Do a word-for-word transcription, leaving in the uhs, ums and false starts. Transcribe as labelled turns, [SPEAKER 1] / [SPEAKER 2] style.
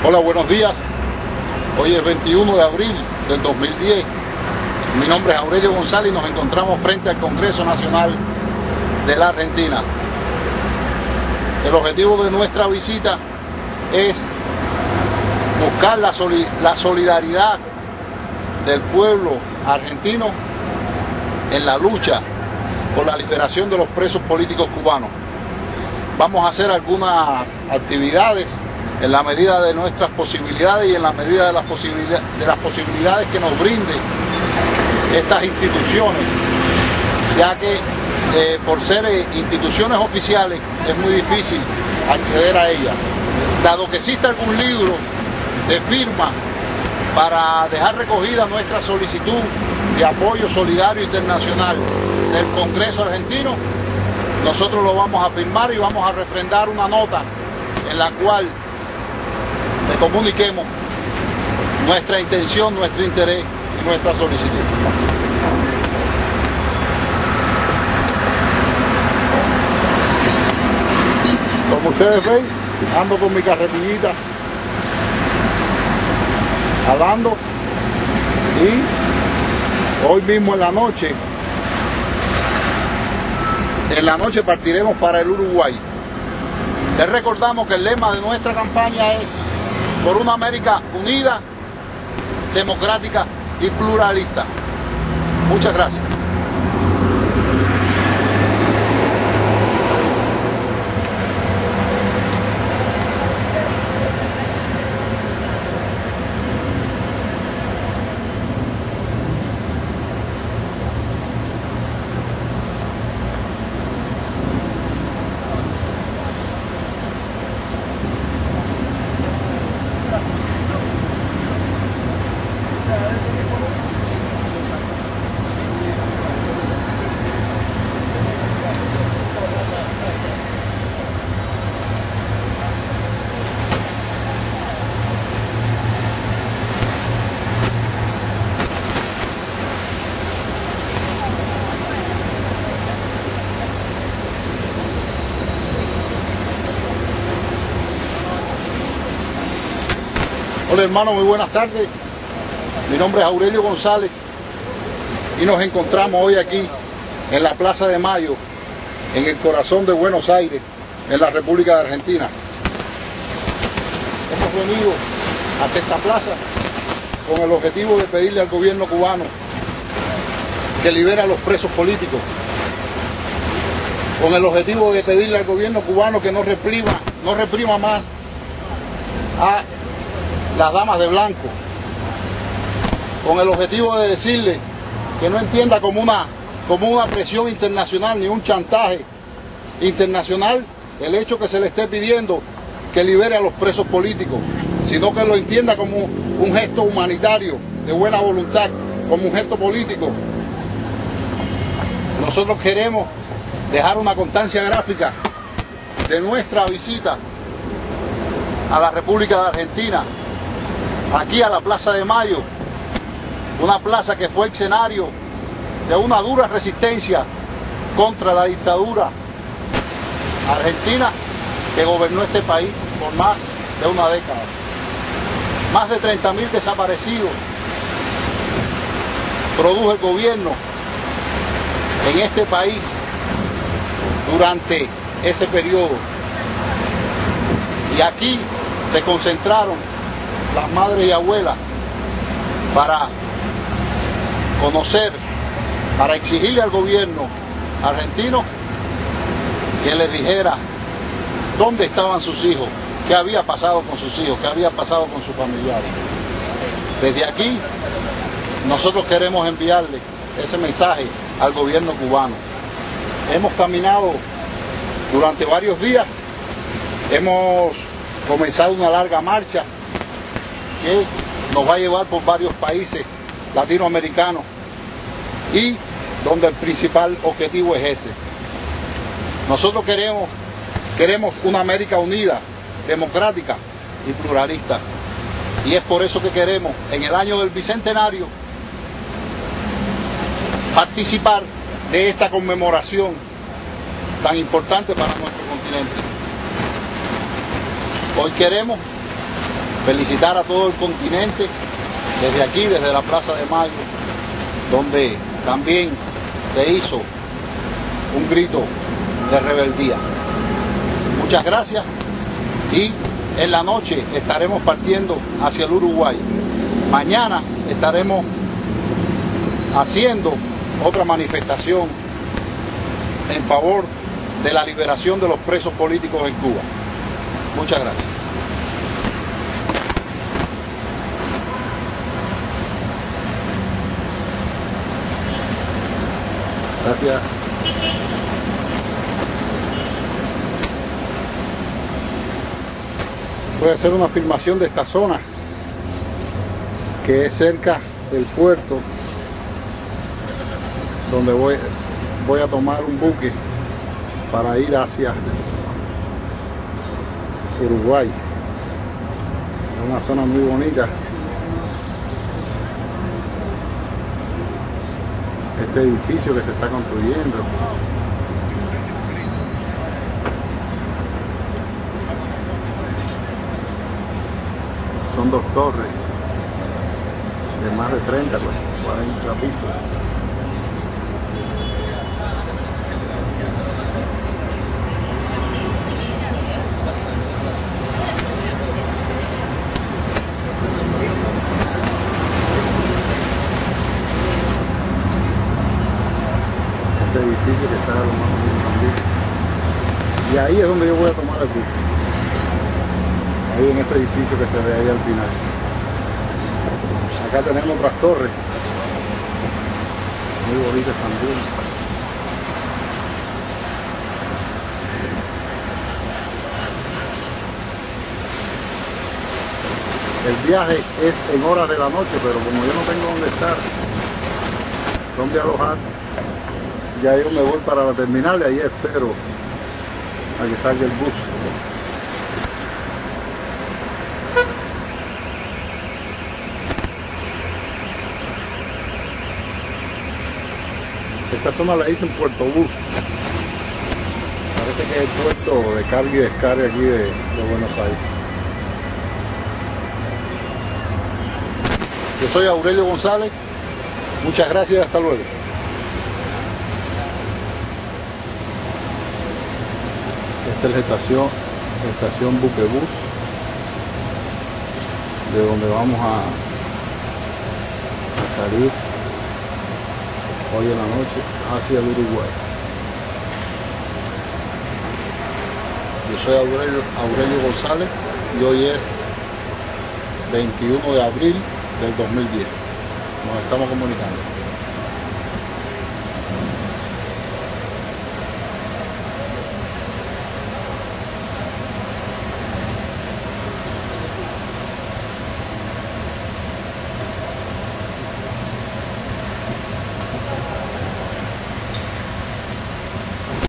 [SPEAKER 1] Hola, buenos días. Hoy es veintiuno de abril del dos mil diez. Mi nombre es Aurelio González y nos encontramos frente al Congreso Nacional de la Argentina. El objetivo de nuestra visita es buscar la, soli- la solidaridad del pueblo argentino en la lucha por la liberación de los presos políticos cubanos. Vamos a hacer algunas actividades en la medida de nuestras posibilidades y en la medida de las, posibilidades, de las posibilidades que nos brinden estas instituciones, ya que eh, por ser eh, instituciones oficiales es muy difícil acceder a ellas. Dado que existe algún libro de firma para dejar recogida nuestra solicitud de apoyo solidario internacional del Congreso argentino, nosotros lo vamos a firmar y vamos a refrendar una nota en la cual le comuniquemos nuestra intención, nuestro interés y nuestra solicitud. Como ustedes ven, ando con mi carretillita, hablando, y hoy mismo en la noche, en la noche partiremos para el Uruguay. Les recordamos que el lema de nuestra campaña es por una América unida, democrática y pluralista. Muchas gracias. Hola hermano, muy buenas tardes. Mi nombre es Aurelio González y nos encontramos hoy aquí en la Plaza de Mayo, en el corazón de Buenos Aires, en la República de Argentina. Hemos venido hasta esta plaza con el objetivo de pedirle al gobierno cubano que libere a los presos políticos, con el objetivo de pedirle al gobierno cubano que no reprima, no reprima más a las damas de blanco, con el objetivo de decirle que no entienda como una, como una presión internacional ni un chantaje internacional el hecho que se le esté pidiendo que libere a los presos políticos, sino que lo entienda como un gesto humanitario, de buena voluntad, como un gesto político. Nosotros queremos dejar una constancia gráfica de nuestra visita a la República de Argentina, aquí a la Plaza de Mayo, una plaza que fue escenario de una dura resistencia contra la dictadura argentina que gobernó este país por más de una década. Más de treinta mil desaparecidos produjo el gobierno en este país durante ese periodo. Y aquí se concentraron las madres y abuelas para conocer, para exigirle al gobierno argentino que les dijera dónde estaban sus hijos, qué había pasado con sus hijos, qué había pasado con sus familiares. Desde aquí nosotros queremos enviarle ese mensaje al gobierno cubano. Hemos caminado durante varios días, hemos comenzado una larga marcha que nos va a llevar por varios países latinoamericanos y donde el principal objetivo es ese. Nosotros queremos, queremos una América unida, democrática y pluralista. Y es por eso que queremos, en el año del Bicentenario, participar de esta conmemoración tan importante para nuestro continente. Hoy queremos felicitar a todo el continente, desde aquí, desde la Plaza de Mayo, donde también se hizo un grito de rebeldía. Muchas gracias y en la noche estaremos partiendo hacia el Uruguay. Mañana estaremos haciendo otra manifestación en favor de la liberación de los presos políticos en Cuba. Muchas gracias. Gracias. Voy a hacer una filmación de esta zona que es cerca del puerto donde voy, voy a tomar un buque para ir hacia Uruguay. Es una zona muy bonita. Este edificio que se está construyendo. Son dos torres de más de treinta, cuarenta pisos. Este edificio que está a lo más también. Y ahí es donde yo voy a tomar el bus. Ahí en ese edificio que se ve ahí al final. Acá tenemos otras torres muy bonitas también. El viaje es en horas de la noche, pero como yo no tengo dónde estar, dónde alojar, ya yo me voy para la terminal y ahí espero a que salga el bus. Esta zona la dicen Puerto Bus. Parece que es el puerto de carga y descarga aquí de, de Buenos Aires. Yo soy Aurelio González. Muchas gracias y hasta luego. Esta es la estación, la estación Buquebus, de donde vamos a, a salir hoy en la noche hacia el Uruguay. Yo soy Aurelio, Aurelio González y hoy es veintiuno de abril del dos mil diez. Nos estamos comunicando.